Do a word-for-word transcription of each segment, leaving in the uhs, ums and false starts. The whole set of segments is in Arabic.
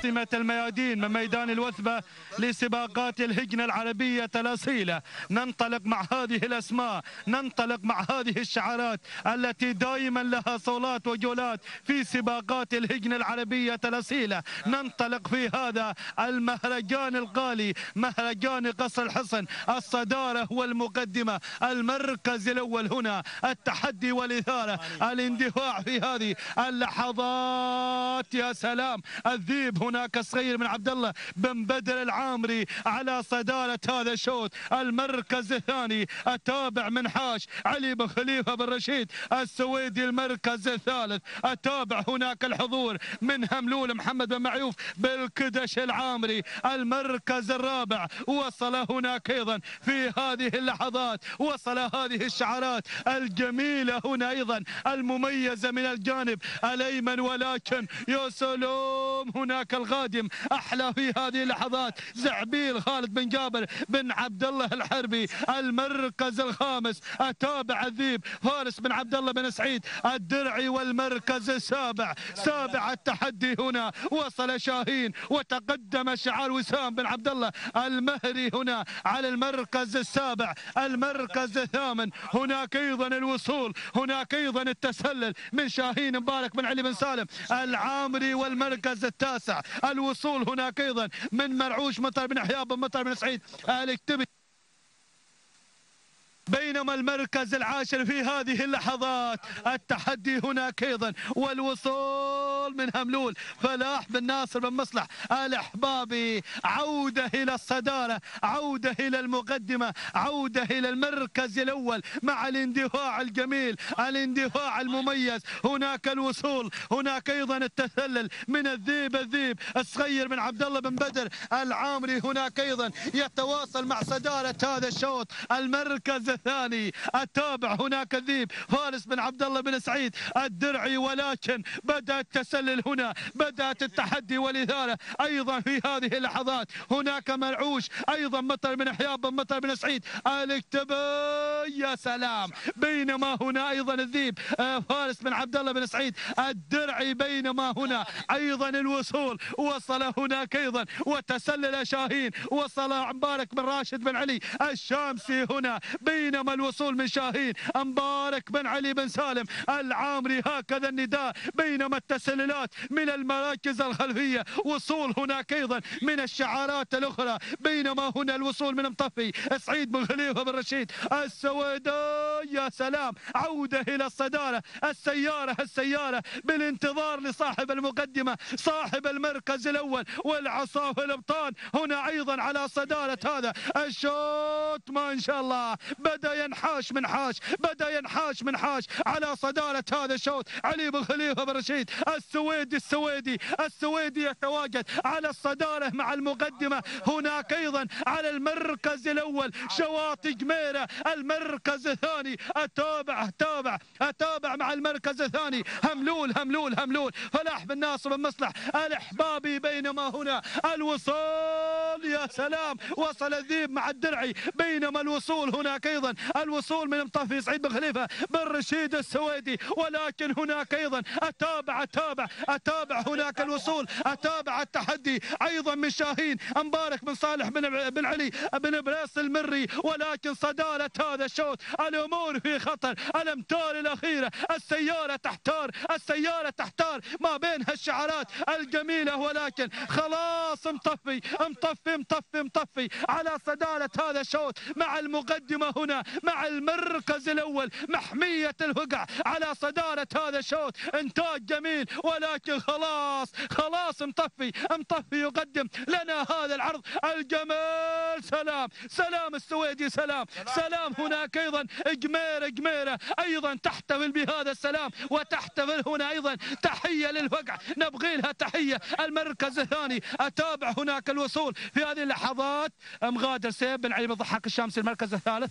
عاصمة الميادين من ميدان الوثبة لسباقات الهجنة العربية الأصيلة. ننطلق مع هذه الأسماء، ننطلق مع هذه الشعارات التي دائما لها صولات وجولات في سباقات الهجنة العربية الأصيلة. ننطلق في هذا المهرجان الغالي، مهرجان قصر الحصن، الصدارة والمقدمة، المركز الأول هنا، التحدي والإثارة، الاندفاع في هذه اللحظات. يا سلام، الذيب هناك الصغير من عبد الله بن بدر العامري على صدارة هذا الشوط. المركز الثاني التابع من حاش علي بن خليفة بن رشيد السويدي. المركز الثالث التابع هناك الحضور من هملول محمد بن معيوف بالكدش العامري. المركز الرابع وصل هناك ايضا في هذه اللحظات، وصل هذه الشعارات الجميلة هنا ايضا المميزة من الجانب الايمن. ولكن يا سلام، هناك القادم احلى في هذه اللحظات، زعبيل خالد بن جابر بن عبد الله الحربي. المركز الخامس التابع الذيب فارس بن عبد الله بن سعيد الدرعي. والمركز السابع سابع التحدي هنا وصل شاهين وتقدم شعار وسام بن عبد الله المهري هنا على المركز السابع. المركز الثامن هناك ايضا الوصول، هناك ايضا التسلل من شاهين مبارك بن علي بن سالم العامري. والمركز التاسع الوصول هناك ايضا من مرعوش مطر بن حياب بن مطر بن سعيد الاكتبي. بينما المركز العاشر في هذه اللحظات التحدي هناك ايضا والوصول من هملول فلاح بن ناصر بن مصلح الاحبابي. عوده الى الصداره، عوده الى المقدمه، عوده الى المركز الاول مع الاندفاع الجميل، الاندفاع المميز. هناك الوصول، هناك ايضا التسلل من الذيب الذيب الصغير من عبد الله بن بدر العامري. هناك ايضا يتواصل مع صداره هذا الشوط. المركز الثاني التابع هناك الذيب فارس بن عبد الله بن سعيد الدرعي. ولكن بدأ التسلل هنا، بدأت التحدي والإثارة أيضا في هذه اللحظات. هناك مرعوش أيضا مطر بن حياب بن مطر بن سعيد الاكتبي. يا سلام، بينما هنا أيضا الذيب فارس بن عبد الله بن سعيد الدرعي. بينما هنا أيضا الوصول وصل هناك أيضا وتسلل شاهين، وصل مبارك بن راشد بن علي الشامسي هنا. بينما الوصول من شاهين مبارك بن علي بن سالم العامري، هكذا النداء. بينما التسللات من المراكز الخلفية، وصول هناك أيضا من الشعارات الأخرى. بينما هنا الوصول من مطفي سعيد بن خليفة بن رشيد السويدي. يا سلام، عودة إلى الصدارة. السيارة السيارة بالانتظار لصاحب المقدمة، صاحب المركز الأول والعصافة الأبطال هنا أيضا على صدارة هذا الشوط. ما إن شاء الله بدأ ينحاش من حاش، بدأ ينحاش من حاش على صدارة هذا الشوط. علي بن خليفة بن رشيد السويدي السويدي السويدي يتواجد على الصدارة مع المقدمة. هناك أيضا على المركز الأول شواطئ جميرة. المركز الثاني التابع التابع التابع مع المركز الثاني هملول هملول هملول فلاح بن ناصر بن مصلح الإحبابي. بينما هنا الوصول، يا سلام، وصل الذيب مع الدرعي. بينما الوصول هناك ايضا الوصول من مطفي سعيد بن خليفه بن رشيد السويدي. ولكن هناك ايضا التابع التابع التابع هناك الوصول، التابع التحدي ايضا من شاهين مبارك بن صالح بن بن علي بن بريس المري. ولكن صداره هذا الشوط الامور في خطر. الامتار الاخيره، السياره تحتار، السياره تحتار ما بين هالشعارات الجميله. ولكن خلاص مطفي مطفي مطفي مطفي على صداره هذا الشوط مع المقدمة هنا، مع المركز الأول محمية الفقع على صدارة هذا الشوط. انتاج جميل، ولكن خلاص خلاص مطفي مطفي يقدم لنا هذا العرض الجمال. سلام سلام السويدي، سلام سلام. هناك أيضا جميرة جميرة أيضا تحتفل بهذا السلام، وتحتفل هنا أيضا تحية للفقع، نبغي لها تحية. المركز الثاني أتابع هناك الوصول في هذه اللحظات. مغادر سيف بن علي بن ضحاك الشامسي المركز الثالث.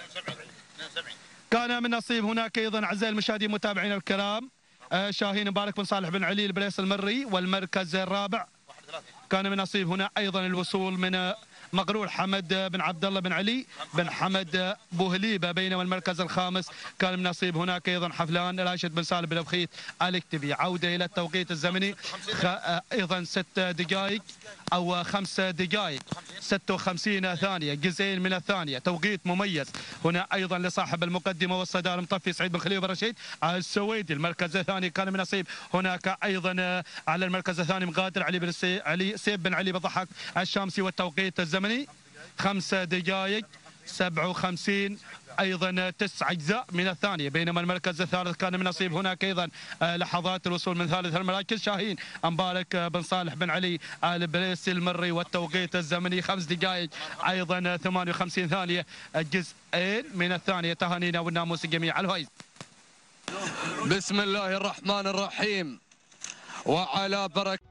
كان من نصيب هناك ايضا اعزائي المشاهدين متابعينا الكرام شاهين مبارك بن صالح بن علي البريس المري. والمركز الرابع كان من نصيب هنا ايضا الوصول من مغرور حمد بن عبد الله بن علي بن حمد بوهليبه، بينما المركز الخامس كان من نصيب هناك ايضا حفلان راشد بن سالم بن البخيت الاكتبي. عوده الى التوقيت الزمني خ... ايضا ست دقائق او خمس دقائق ستة وخمسين ثانيه، جزئين من الثانيه، توقيت مميز هنا ايضا لصاحب المقدمه والصداره المطفي سعيد بن خليل بن رشيد السويدي. المركز الثاني كان من نصيب هناك ايضا على المركز الثاني مغادر علي بن السي... علي سيف بن علي بن ضحك الشامسي، والتوقيت الزمني خمس دقائق سبعة وخمسين ايضا تسع اجزاء من الثانيه. بينما المركز الثالث كان من نصيب هناك ايضا لحظات الوصول من ثالث المراكز شاهين مبارك بن صالح بن علي البريسي المري، والتوقيت الزمني خمس دقائق ايضا ثمانية وخمسين ثانيه، جزئين من الثانيه. تهانينا والناموس الجميع الفايز. بسم الله الرحمن الرحيم وعلى بركة